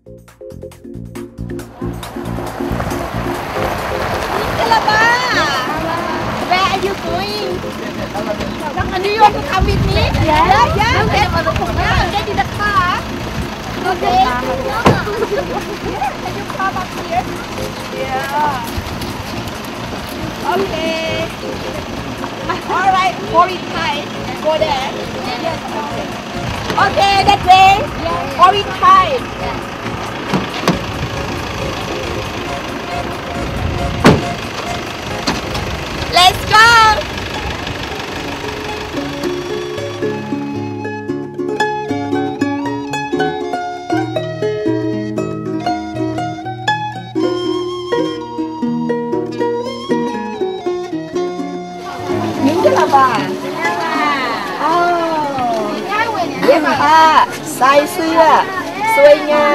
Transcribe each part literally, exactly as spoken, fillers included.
Where are you going? Do you want to come with me? Yeah, yeah. yeah. Get, get in the car. Okay. Can you come up here? Yeah. Okay. All right. Hold it tight. Go there. Yes. Okay. Okay. That way. Hold it tight. Let's go! 明天了吧？哦，เย็บผ้าใส่เสื้อสวยงาม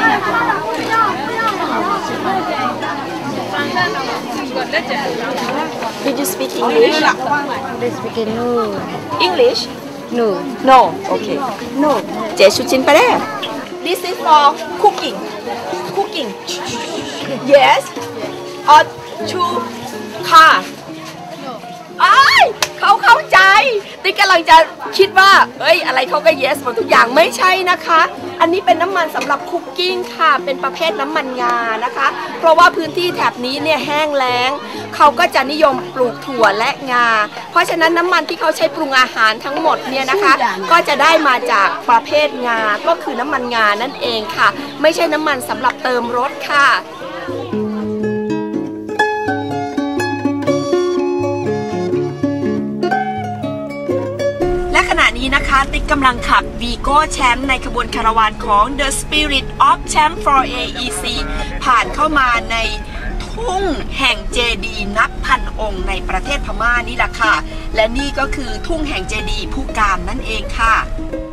Did you speak English? They speak no. English? No. No. Okay. No. เจชุจินไปแล้ว This is for cooking. Cooking. Yes. Or to car. อ้ายเขาเข้าใจติ๊กกำลังจะคิดว่าเอ้ยอะไรเขาก็ yes หมดทุกอย่างไม่ใช่นะคะอันนี้เป็นน้ำมันสำหรับคุกกิ้งค่ะเป็นประเภทน้ำมันงานะคะเพราะว่าพื้นที่แถบนี้เนี่ยแห้งแล้งเขาก็จะนิยมปลูกถั่วและงาเพราะฉะนั้นน้ำมันที่เขาใช้ปรุงอาหารทั้งหมดเนี่ยนะคะก็จะได้มาจากประเภทงาก็คือน้ำมันงานั่นเองค่ะไม่ใช่น้ำมันสำหรับเติมรถค่ะขณะนี้นะคะติ๊กกำลังขับ Vigo Champ ในขบวนคาราวานของ The Spirit of Champ โฟร์ เอ อี ซี ผ่านเข้ามาในทุ่งแห่งเจดีย์นับพันองค์ในประเทศพม่านี่แหละค่ะและนี่ก็คือทุ่งแห่งเจดีย์ผู้กามนั่นเองค่ะ